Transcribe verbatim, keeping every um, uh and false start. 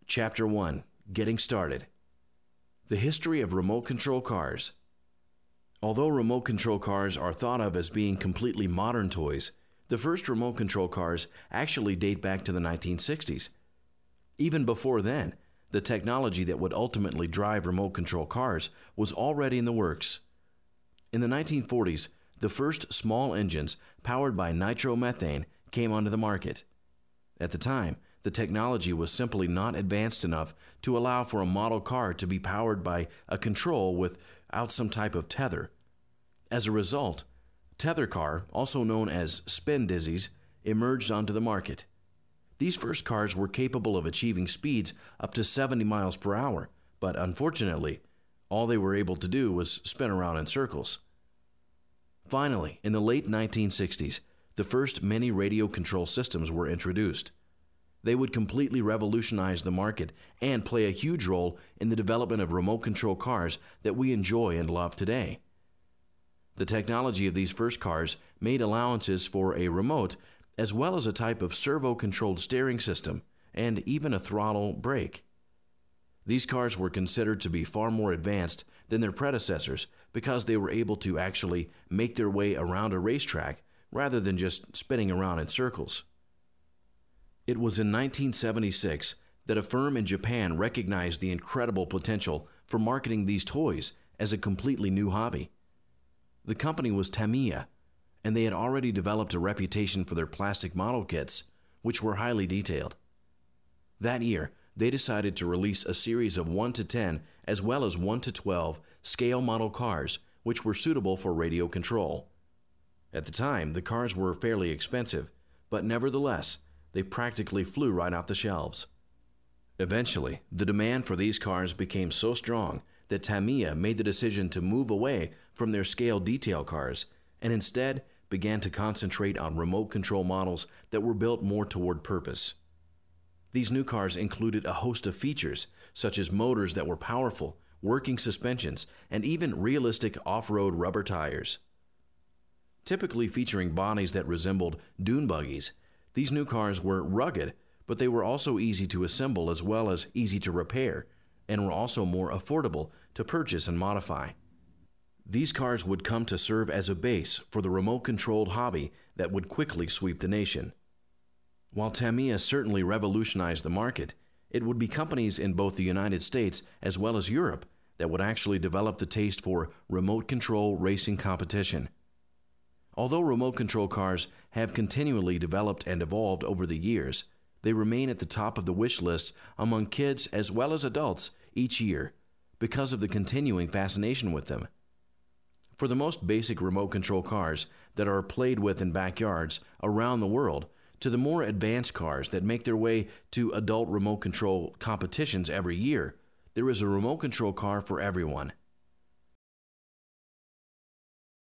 Chapter one. Getting Started. The history of remote control cars. Although remote control cars are thought of as being completely modern toys, the first remote control cars actually date back to the nineteen sixties. Even before then, the technology that would ultimately drive remote control cars was already in the works. In the nineteen forties, the first small engines powered by nitromethane came onto the market. At the time, the technology was simply not advanced enough to allow for a model car to be powered by a control without some type of tether. As a result, tether car, also known as spin dizzies, emerged onto the market. These first cars were capable of achieving speeds up to seventy miles per hour, but unfortunately, all they were able to do was spin around in circles. Finally, in the late nineteen sixties, the first mini radio control systems were introduced. They would completely revolutionize the market and play a huge role in the development of remote control cars that we enjoy and love today. The technology of these first cars made allowances for a remote as well as a type of servo-controlled steering system and even a throttle brake. These cars were considered to be far more advanced than their predecessors because they were able to actually make their way around a racetrack rather than just spinning around in circles. It was in nineteen seventy-six that a firm in Japan recognized the incredible potential for marketing these toys as a completely new hobby. The company was Tamiya, and they had already developed a reputation for their plastic model kits, which were highly detailed. That year, they decided to release a series of one to ten as well as one to twelve scale model cars which were suitable for radio control. At the time, the cars were fairly expensive, but nevertheless, they practically flew right off the shelves. Eventually, the demand for these cars became so strong that Tamiya made the decision to move away from their scale detail cars and instead began to concentrate on remote control models that were built more toward purpose. These new cars included a host of features, such as motors that were powerful, working suspensions, and even realistic off-road rubber tires. Typically featuring bodies that resembled dune buggies, these new cars were rugged, but they were also easy to assemble as well as easy to repair, and were also more affordable to purchase and modify. These cars would come to serve as a base for the remote-controlled hobby that would quickly sweep the nation. While Tamiya certainly revolutionized the market, it would be companies in both the United States as well as Europe that would actually develop the taste for remote control racing competition. Although remote control cars have continually developed and evolved over the years, they remain at the top of the wish list among kids as well as adults each year because of the continuing fascination with them. For the most basic remote control cars that are played with in backyards around the world, to the more advanced cars that make their way to adult remote control competitions every year, there is a remote control car for everyone.